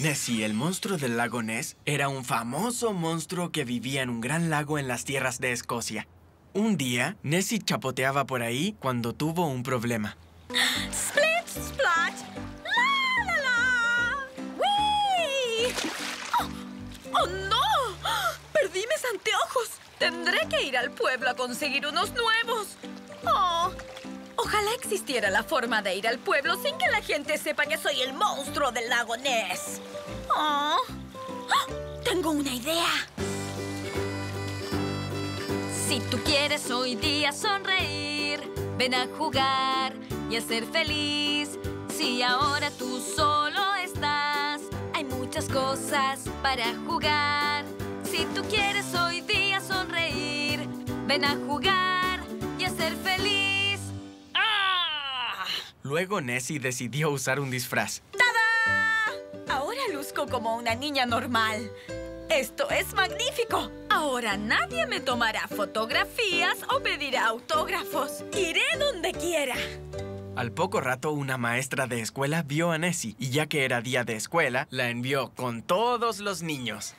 Nessie, el monstruo del lago Ness, era un famoso monstruo que vivía en un gran lago en las tierras de Escocia. Un día, Nessie chapoteaba por ahí cuando tuvo un problema. ¡Split, splash! ¡La, la, la! ¡Wii! ¡Oh, no! ¡Perdí mis anteojos! Tendré que ir al pueblo a conseguir unos nuevos. ¡Oh! Ojalá existiera la forma de ir al pueblo sin que la gente sepa que soy el monstruo del lago Ness. ¡Oh! ¡Tengo una idea! Si tú quieres hoy día sonreír, ven a jugar y a ser feliz. Si ahora tú solo estás, hay muchas cosas para jugar. Si tú quieres hoy día sonreír, ven a jugar y a ser feliz. ¡Ah! Luego Nessie decidió usar un disfraz. ¡Tada! Ahora luzco como una niña normal. ¡Esto es magnífico! Ahora nadie me tomará fotografías o pedirá autógrafos. Iré donde quiera. Al poco rato, una maestra de escuela vio a Nessie y ya que era día de escuela, la envió con todos los niños.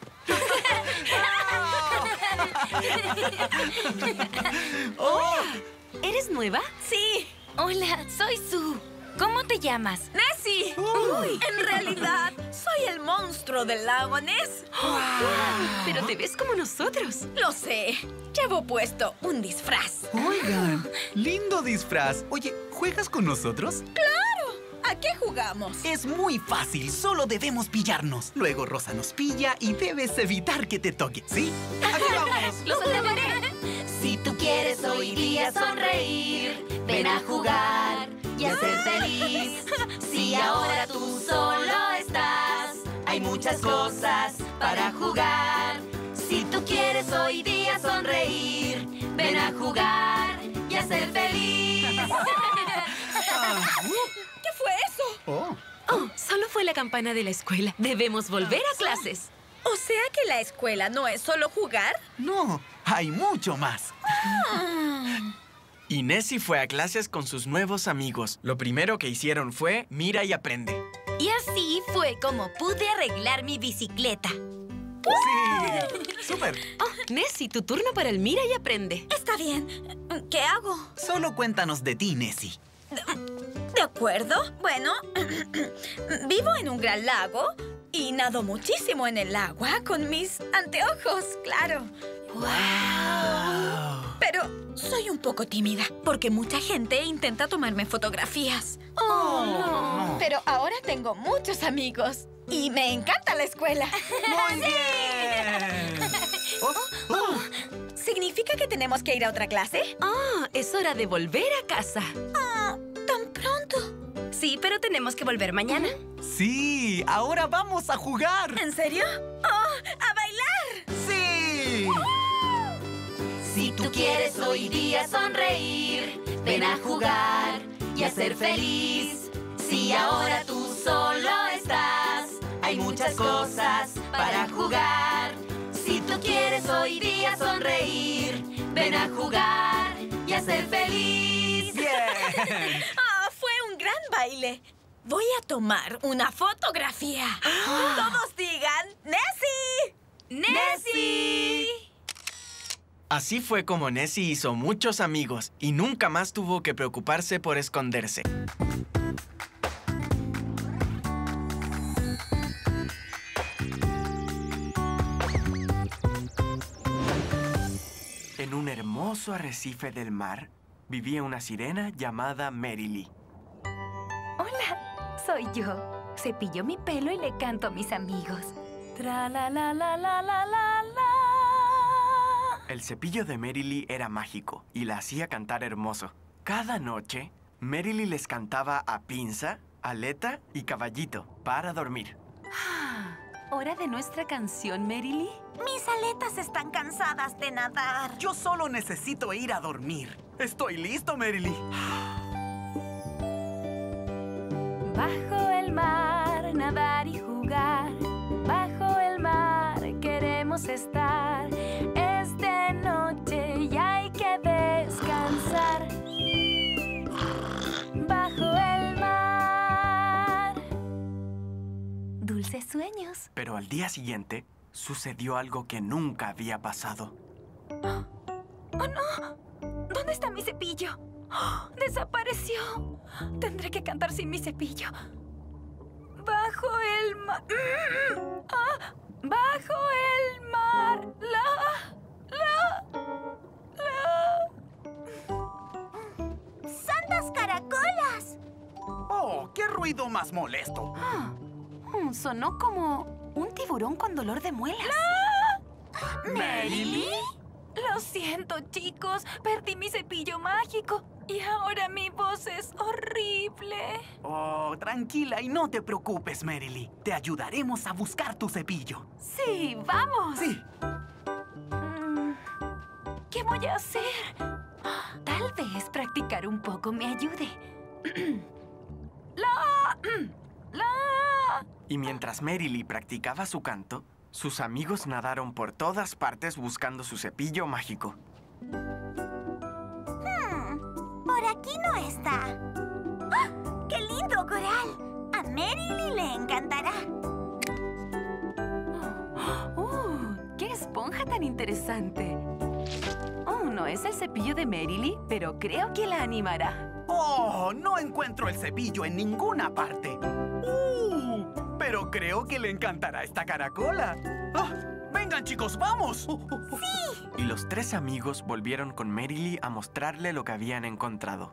¡Oh! ¿Eres nueva? ¡Sí! Hola, soy Sue. ¿Cómo te llamas? ¡Nessie! Uy. En realidad, soy el monstruo del lago Ness. Pero te ves como nosotros. Lo sé. Llevo puesto un disfraz. Oigan, lindo disfraz. Oye, ¿juegas con nosotros? ¿A qué jugamos? Es muy fácil, solo debemos pillarnos. Luego Rosa nos pilla y debes evitar que te toque, ¿sí? ¡Aquí vamos! ¡Los atraparé! Si tú quieres hoy día sonreír, ven a jugar y a ser feliz. Si ahora tú solo estás, hay muchas cosas para jugar. Si tú quieres hoy día sonreír, ven a jugar y a ser feliz. ¿Qué fue eso? Oh. Oh, solo fue la campana de la escuela. Debemos volver a clases. O sea que la escuela no es solo jugar. No, hay mucho más. Y Nessie fue a clases con sus nuevos amigos. Lo primero que hicieron fue mira y aprende. Y así fue como pude arreglar mi bicicleta. Sí, súper. Oh, Nessie, tu turno para el mira y aprende. Está bien. ¿Qué hago? Solo cuéntanos de ti, Nessie. ¿De acuerdo? Bueno, vivo en un gran lago y nado muchísimo en el agua con mis anteojos, claro. ¡Wow! Pero soy un poco tímida porque mucha gente intenta tomarme fotografías. Oh, no. Pero ahora tengo muchos amigos y me encanta la escuela. ¡Muy bien! Oh, oh. ¿Significa que tenemos que ir a otra clase? Ah, es hora de volver a casa. ¿Tan pronto? Sí, pero tenemos que volver mañana. Sí, ahora vamos a jugar. ¿En serio? ¡Oh, a bailar! ¡Sí! Si tú quieres hoy día sonreír, ven a jugar y a ser feliz. Si ahora tú solo estás, hay muchas cosas para jugar. Si tú quieres hoy día sonreír, ven a jugar y a ser feliz. ¡Bien! Fue un gran baile. Voy a tomar una fotografía. Todos digan, ¡Nessie! ¡Nessie! Así fue como Nessie hizo muchos amigos y nunca más tuvo que preocuparse por esconderse. En un hermoso arrecife del mar, vivía una sirena llamada Merrily. Hola, soy yo. Cepillo mi pelo y le canto a mis amigos. Tra la la la la la la la. El cepillo de Merrily era mágico y la hacía cantar hermoso. Cada noche, Merrily les cantaba a Pinza, Aleta y Caballito para dormir. ¿Hora de nuestra canción, Merrily? Mis aletas están cansadas de nadar. Yo solo necesito ir a dormir. Estoy listo, Merrily. Bajo el mar, nadar y jugar. Bajo el mar queremos estar. Es de noche y hay que descansar. Bajo el mar. dulces sueños. Pero al día siguiente, sucedió algo que nunca había pasado. ¡Oh, no! ¿Dónde está mi cepillo? ¡Oh, desapareció! Tendré que cantar sin mi cepillo. Bajo el mar... Bajo el mar... ¡Santas caracolas! ¡Oh, qué ruido más molesto! Sonó como un tiburón con dolor de muelas. ¿Merily? Lo siento, chicos. Perdí mi cepillo mágico. Y ahora mi voz es horrible. Oh, tranquila y no te preocupes, Merily. Te ayudaremos a buscar tu cepillo. Sí, vamos. Sí. ¿Qué voy a hacer? Tal vez practicar un poco me ayude. Y mientras Merily practicaba su canto, sus amigos nadaron por todas partes buscando su cepillo mágico. Por aquí no está. ¡Ah! ¡Qué lindo coral! A Merily le encantará. ¡Qué esponja tan interesante! No es el cepillo de Merily, pero creo que la animará. ¡Oh! No encuentro el cepillo en ninguna parte. Pero creo que le encantará esta caracola. ¡Ah! ¡Vengan, chicos, vamos! Y los tres amigos volvieron con Merily a mostrarle lo que habían encontrado.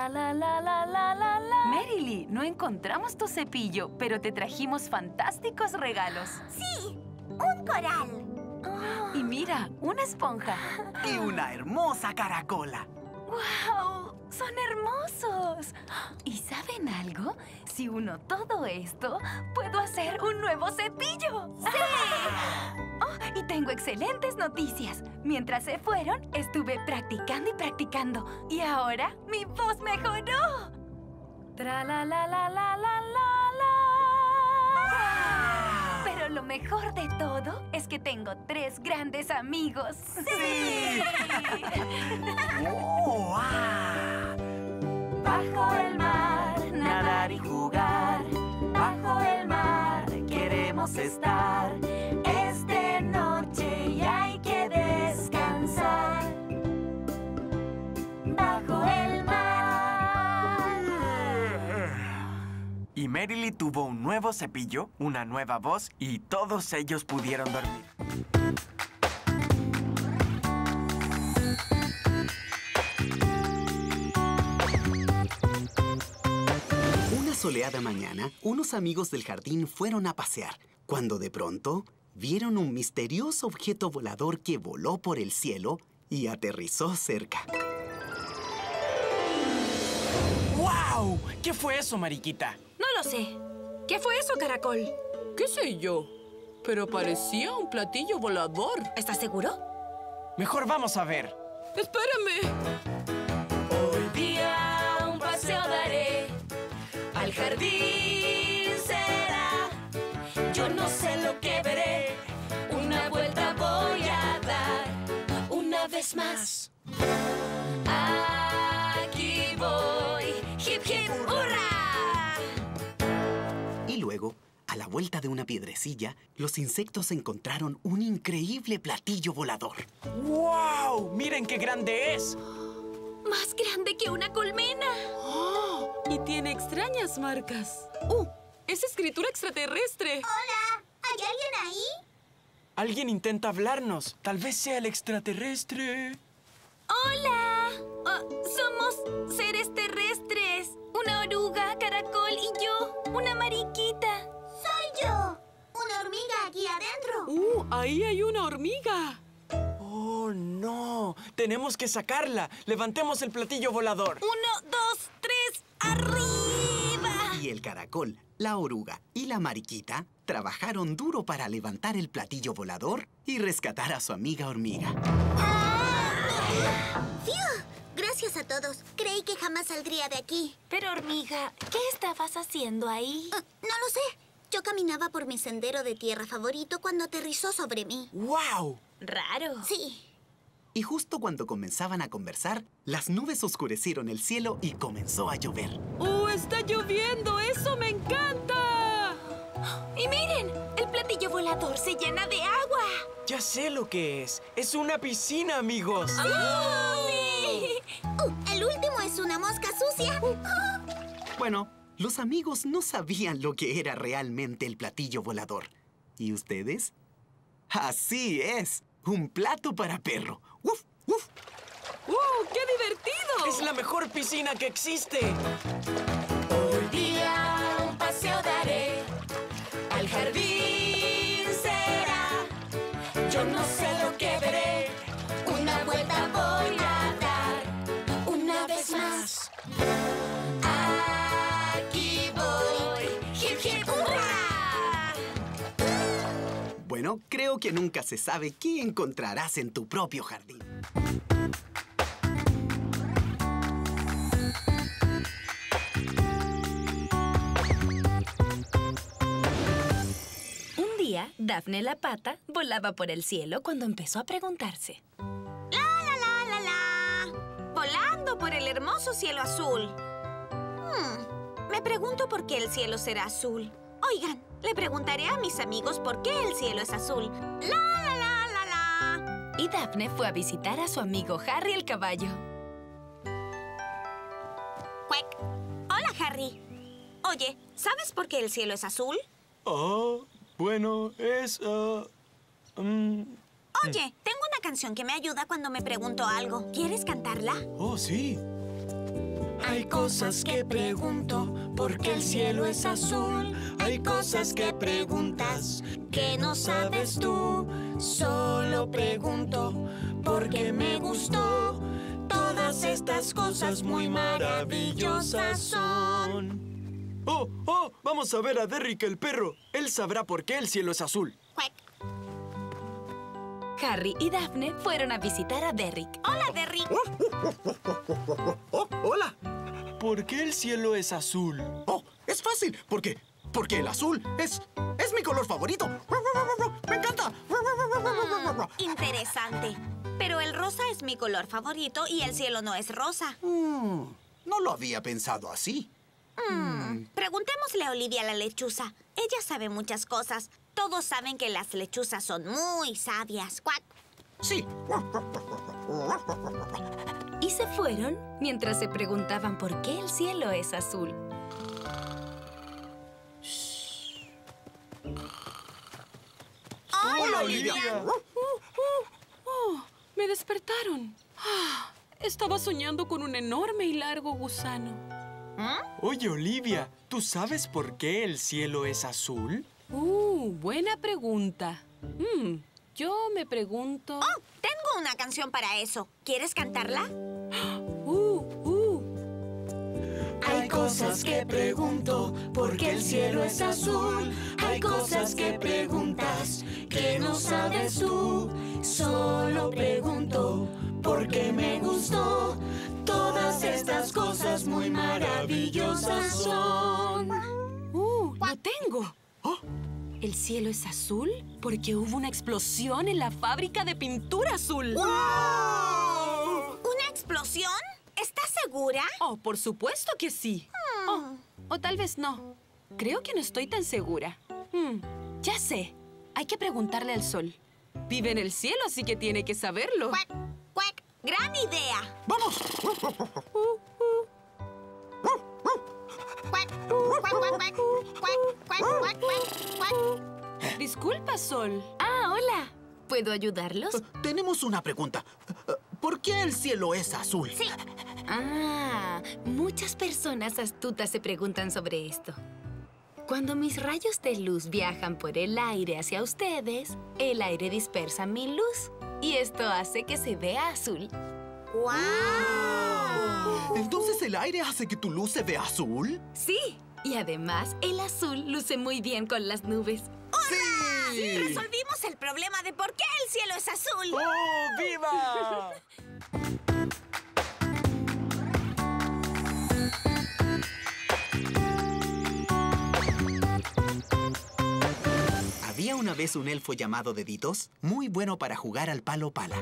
Merily, no encontramos tu cepillo, pero te trajimos fantásticos regalos. Sí, un coral. Y mira, una esponja. Y una hermosa caracola. ¡Wow! ¡Son hermosos! ¿Y saben algo? Si uno todo esto, puedo hacer un nuevo cepillo. ¡Sí! Oh, y tengo excelentes noticias. Mientras se fueron, estuve practicando y practicando. Y ahora mi voz mejoró. Pero lo mejor de todo es que tengo 3 grandes amigos. ¡Sí! ¡Oh! Bajo el mar, nadar y jugar. Bajo el mar, queremos estar. Es de noche y hay que descansar. Bajo el mar. Y Merily tuvo un nuevo cepillo, una nueva voz y todos ellos pudieron dormir. Una soleada mañana, unos amigos del jardín fueron a pasear, cuando de pronto vieron un misterioso objeto volador que voló por el cielo y aterrizó cerca. ¡Wow! ¿Qué fue eso, Mariquita? No lo sé. ¿Qué fue eso, caracol? ¿Qué sé yo? Pero parecía un platillo volador. ¿Estás seguro? Mejor vamos a ver. ¡Espérame! Hoy día un paseo daré, al jardín será. Yo no sé lo que veré, una vuelta voy a dar. Una vez más, aquí voy, hip hip hurra. Y luego, a la vuelta de una piedrecilla, los insectos encontraron un increíble platillo volador. ¡Wow! ¡Miren qué grande es! Más grande que una colmena. Y tiene extrañas marcas. ¡Es escritura extraterrestre! Hola, ¿hay alguien ahí? Alguien intenta hablarnos. Tal vez sea el extraterrestre. ¡Hola! Somos seres terrestres. Una oruga, caracol y yo, una mariquita. Soy yo. Una hormiga aquí adentro. ¡Ahí hay una hormiga! ¡Oh, no! Tenemos que sacarla. Levantemos el platillo volador. 1, 2, 3, ¡arriba! Y el caracol, la oruga y la mariquita trabajaron duro para levantar el platillo volador y rescatar a su amiga hormiga. ¡Fiu! Gracias a todos. Creí que jamás saldría de aquí. Pero, hormiga, ¿qué estabas haciendo ahí? No lo sé. Yo caminaba por mi sendero de tierra favorito cuando aterrizó sobre mí. ¡Wow! Raro. Sí. Y justo cuando comenzaban a conversar, las nubes oscurecieron el cielo y comenzó a llover. ¡Oh, está lloviendo! ¡Eso me encanta! Y miren, el platillo volador se llena de agua. Ya sé lo que es. Es una piscina, amigos. ¡Sí! El último es una mosca sucia. Bueno, los amigos no sabían lo que era realmente el platillo volador. ¿Y ustedes? Así es, un plato para perro. ¡Uf, uf! ¡Qué divertido! Es la mejor piscina que existe. Hoy día un paseo daré, al jardín será. Yo no sé lo que veré, una vuelta voy a dar. Una vez más, aquí voy. Hip, hip, hurra. Bueno, creo que nunca se sabe qué encontrarás en tu propio jardín. Un día, Daphne la pata volaba por el cielo cuando empezó a preguntarse. Volando por el hermoso cielo azul. Me pregunto por qué el cielo será azul. Oigan, le preguntaré a mis amigos por qué el cielo es azul. Y Daphne fue a visitar a su amigo Harry el caballo. Cuec. Hola, Harry. Oye, ¿sabes por qué el cielo es azul? Bueno, es... Oye, tengo una canción que me ayuda cuando me pregunto algo. ¿Quieres cantarla? Oh, sí. Hay cosas que pregunto, ¿por qué el cielo es azul? Hay cosas que preguntas que no sabes tú. Solo pregunto, porque me gustó. Todas estas cosas muy maravillosas son. ¡Oh! Vamos a ver a Derrick el perro. Él sabrá por qué el cielo es azul. Cuec. Harry y Daphne fueron a visitar a Derrick. Hola, Derrick. ¡Oh, hola! ¿Por qué el cielo es azul? ¡Oh, es fácil! Porque el azul es mi color favorito. ¡Me encanta! Interesante. Pero el rosa es mi color favorito y el cielo no es rosa. No lo había pensado así. Preguntémosle a Olivia la lechuza. Ella sabe muchas cosas. Todos saben que las lechuzas son muy sabias. ¡Cuac! Sí. Y se fueron mientras se preguntaban por qué el cielo es azul. ¡Hola, Olivia! Me despertaron. Estaba soñando con un enorme y largo gusano. Oye, Olivia, ¿tú sabes por qué el cielo es azul? Buena pregunta. Yo me pregunto... ¡Oh! Tengo una canción para eso. ¿Quieres cantarla? Hay cosas que pregunto, ¿por qué el cielo es azul? Hay cosas que preguntas que no sabes tú. Solo pregunto, porque me gustó. Todas estas cosas muy maravillosas son. ¡Lo tengo! El cielo es azul porque hubo una explosión en la fábrica de pintura azul. ¿Una explosión? ¿Estás segura? Oh, por supuesto que sí. O tal vez no. Creo que no estoy tan segura. Ya sé. Hay que preguntarle al sol. Vive en el cielo, así que tiene que saberlo. ¡Cuac! ¡Cuac! ¡Gran idea! ¡Vamos! ¡Cuac! ¡Cuac, cuac, cuac! ¡Cuac, cuac, cuac, cuac! Disculpa, Sol. Hola. ¿Puedo ayudarlos? Tenemos una pregunta. ¿Por qué el cielo es azul? Sí. Muchas personas astutas se preguntan sobre esto. Cuando mis rayos de luz viajan por el aire hacia ustedes, el aire dispersa mi luz. Y esto hace que se vea azul. ¡Guau! ¿Entonces el aire hace que tu luz se vea azul? Sí. Y además, el azul luce muy bien con las nubes. ¡Sí! Resolvimos el problema de por qué el cielo es azul. ¡Oh, viva! Había una vez un elfo llamado Deditos, muy bueno para jugar al palo pala.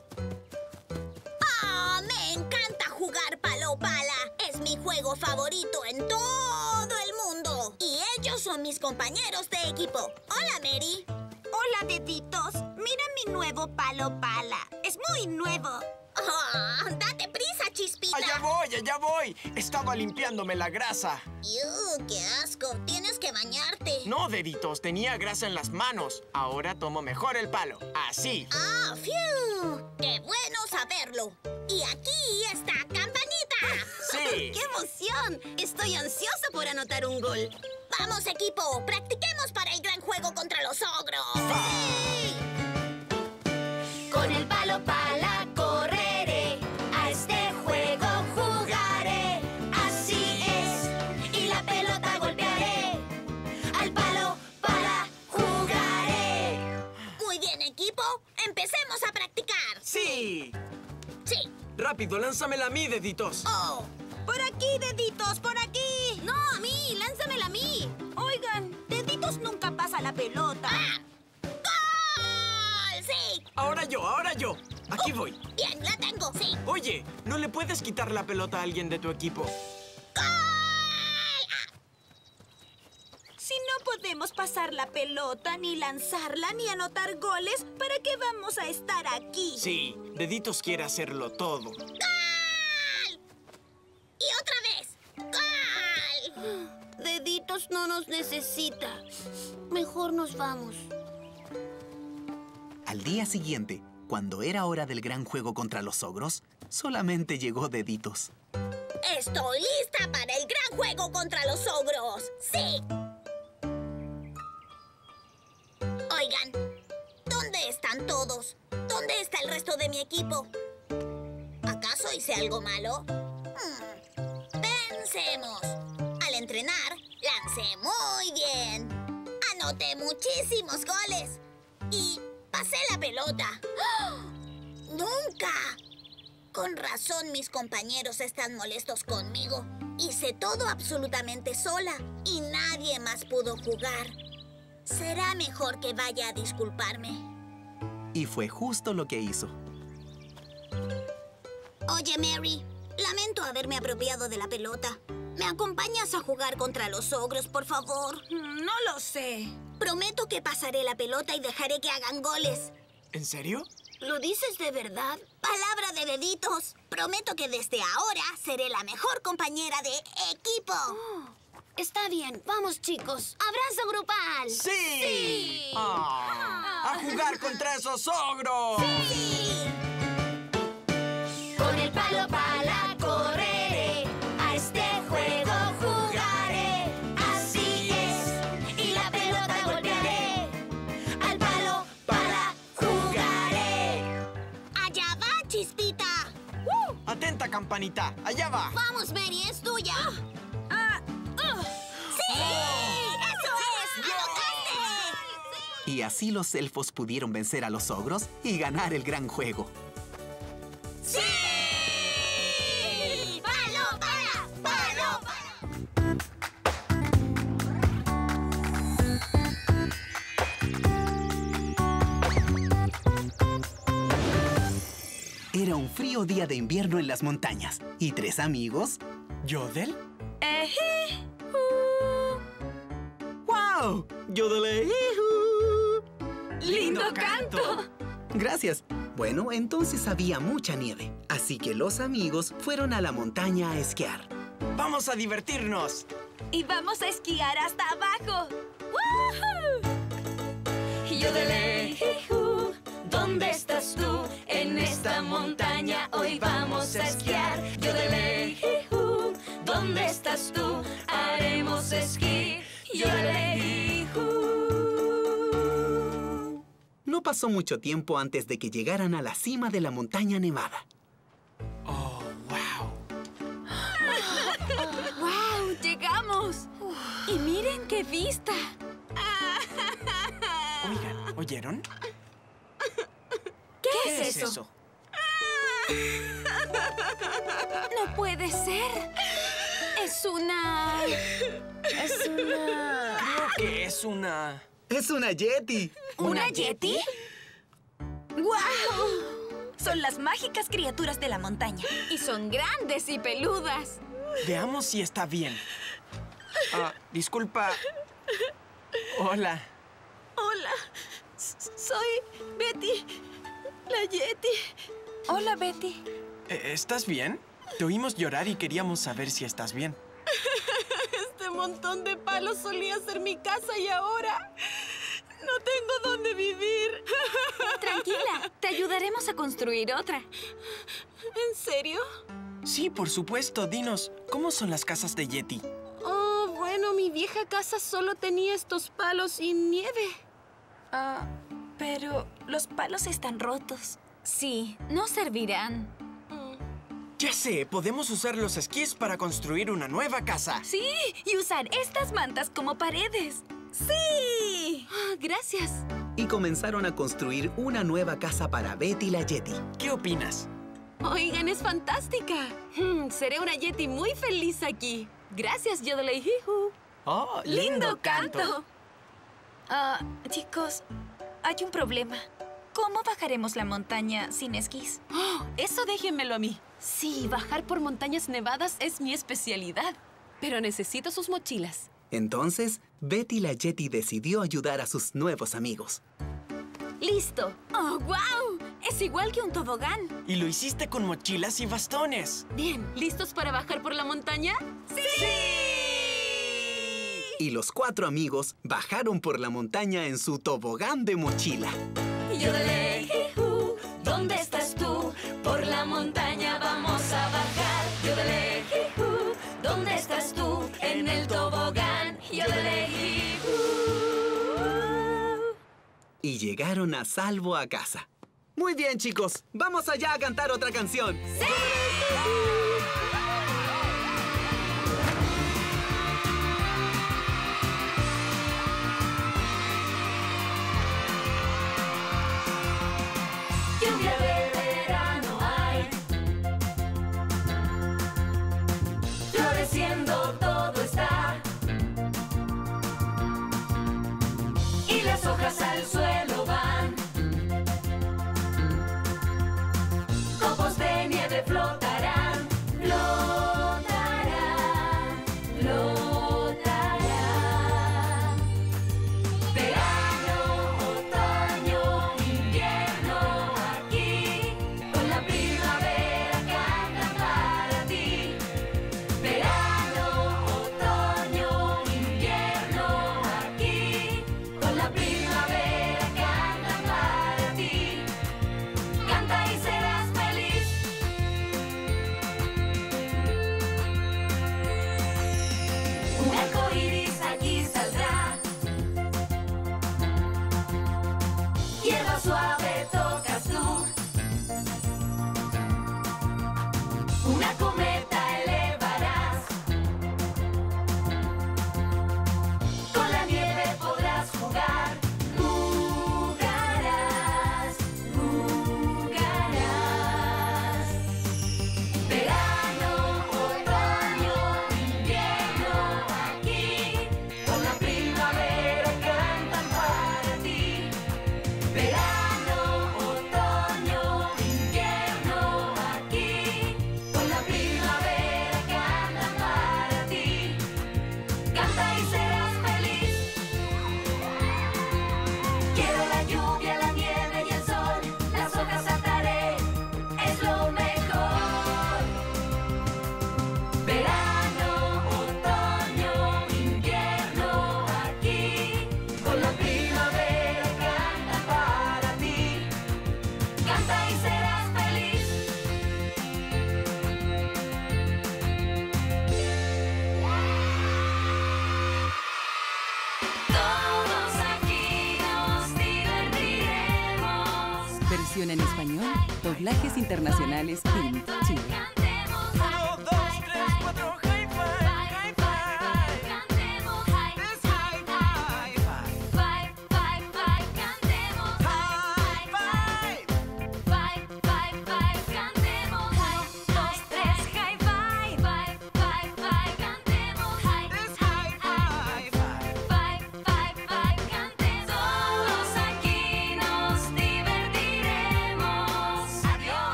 Me encanta jugar palo pala. Es mi juego favorito en todo el mundo. Y ellos son mis compañeros de equipo. Hola, Mary. Hola, deditos. Mira mi nuevo palo pala. Es muy nuevo. Oh, ¡date prisa, Chispita! ¡Allá voy! Estaba limpiándome la grasa. ¡Qué asco! Tienes que bañarte. No, deditos, tenía grasa en las manos. Ahora tomo mejor el palo. Así. ¡Ah, fiu! ¡Qué bueno saberlo! Y aquí está Campanita. Sí. ¡Qué emoción! Estoy ansiosa por anotar un gol. ¡Vamos, equipo! ¡Practiquemos para el gran juego contra los ogros! ¡Sí! Con el palo pala correré, a este juego jugaré. Así es, y la pelota golpearé. Al palo pala jugaré. Muy bien, equipo. Empecemos a practicar. ¡Sí! Sí. Rápido, lánzamela a mí, deditos. ¡Oh! ¡Por aquí, deditos! ¡Por aquí! ¡No, a mí! ¡Lánzamela a mí! Oigan, deditos nunca pasa la pelota. ¡Gol! ¡Sí! Ahora yo. Aquí voy. Bien, la tengo, sí. Oye, ¿no le puedes quitar la pelota a alguien de tu equipo? Si no podemos pasar la pelota, ni lanzarla, ni anotar goles, ¿para qué vamos a estar aquí? Sí, deditos quiere hacerlo todo. ¡Gol! ¡Y otra vez! ¡Gol! Deditos no nos necesita. Mejor nos vamos. Al día siguiente, cuando era hora del gran juego contra los ogros, solamente llegó Deditos. Estoy lista para el gran juego contra los ogros. ¡Sí! Oigan, ¿dónde están todos? ¿Dónde está el resto de mi equipo? ¿Acaso hice algo malo? Pensemos. Al entrenar, lancé muy bien. Anoté muchísimos goles. Y pasé la pelota. ¡Oh! ¡Nunca! Con razón mis compañeros están molestos conmigo. Hice todo absolutamente sola y nadie más pudo jugar. Será mejor que vaya a disculparme. Y fue justo lo que hizo. Oye, Mary, lamento haberme apropiado de la pelota. ¿Me acompañas a jugar contra los ogros, por favor? No lo sé. Prometo que pasaré la pelota y dejaré que hagan goles. ¿En serio? ¿Lo dices de verdad? Palabra de deditos. Prometo que desde ahora seré la mejor compañera de equipo. Está bien. Vamos, chicos. ¡Abrazo grupal! ¡Sí! ¡A jugar contra esos ogros! ¡Sí! Con el palo pala correré, a este juego jugaré. Así es, y la pelota golpearé. Al palo pala jugaré. ¡Allá va, Chispita! ¡Atenta, Campanita! ¡Allá va! ¡Vamos, Mary! ¡Es tuya! ¡Sí! ¡Eso es! ¡Anotaste! Y así los elfos pudieron vencer a los ogros y ganar el gran juego. ¡Sí! ¡Palo para! ¡Palo para! Era un frío día de invierno en las montañas y tres amigos... ¿Yodel? ¡Wow! ¡Yodel! ¡Lindo canto! Gracias. Bueno, entonces había mucha nieve, así que los amigos fueron a la montaña a esquiar. ¡Vamos a divertirnos! Y vamos a esquiar hasta abajo. Yodelé, jiju, ¿dónde estás tú? En esta montaña hoy vamos a esquiar. Yodelé, jiju, ¿dónde estás tú? Haremos esquí. Yodelé, jiju. No pasó mucho tiempo antes de que llegaran a la cima de la montaña nevada. ¡Oh, wow! ¡Wow! ¡Llegamos! Y miren qué vista. Oigan, ¿oyeron? ¿Qué es eso? No puede ser. Es una... Creo que es una... ¡Es una Yeti! ¿Una Yeti? ¡Guau! Son las mágicas criaturas de la montaña. Y son grandes y peludas. Veamos si está bien. Disculpa. Hola. Hola, soy Betty, la Yeti. Hola, Betty. ¿Estás bien? Te oímos llorar y queríamos saber si estás bien. Este montón de palos solía ser mi casa y ahora no tengo dónde vivir. Tranquila, te ayudaremos a construir otra. ¿En serio? Sí, por supuesto. Dinos, ¿cómo son las casas de Yeti? Oh, bueno, mi vieja casa solo tenía estos palos y nieve. Pero los palos están rotos. Sí, no servirán. Ya sé, podemos usar los esquís para construir una nueva casa. Sí, y usar estas mantas como paredes. ¡Sí! Gracias. Y comenzaron a construir una nueva casa para Betty la Yeti. ¿Qué opinas? Oigan, es fantástica. Seré una Yeti muy feliz aquí. Gracias, Yodelei-Jihu. ¡Oh, ¡Lindo canto! Chicos, hay un problema. ¿Cómo bajaremos la montaña sin esquís? Eso déjenmelo a mí. Sí, bajar por montañas nevadas es mi especialidad. Pero necesito sus mochilas. Entonces, Betty la Yeti decidió ayudar a sus nuevos amigos. ¡Listo! ¡Oh, wow! Es igual que un tobogán. Y lo hiciste con mochilas y bastones. Bien, ¿listos para bajar por la montaña? ¡Sí! Y los 4 amigos bajaron por la montaña en su tobogán de mochila. Yodelei-Jihu, ¿dónde estás tú? Por la montaña vamos a bajar. Yodelei-Jihu, ¿dónde estás tú? En el tobogán. Yodelei-Jihu. Y llegaron a salvo a casa. Muy bien, chicos. Vamos allá a cantar otra canción. Lluvia de verano hay, floreciendo todo está, y las hojas al suelo van, copos de nieve flotarán, flotarán, flotarán. Verano, otoño, invierno, aquí, con la primavera cantan para ti. Verano, otoño, invierno, aquí, con la primavera cantan para ti. Canta y serás feliz. Un arco iris aquí saldrá. Hierba suave tocas tú. Una cometa elevarás. Con la nieve podrás jugar. Jugarás, jugarás. Verano, otoño, invierno, aquí, con la primavera cantan para ti. Verano, otoño, invierno, aquí, con la primavera cantan para ti. Canta y serás feliz. Quiero la lluvia, la nieve y el sol, las hojas ataré, es lo mejor. Verano, otoño, invierno, aquí, con la primavera cantan para ti. Canta y serás feliz. Todos aquí nos divertiremos. Versión en español, doblajes internacionales, Film, Chile.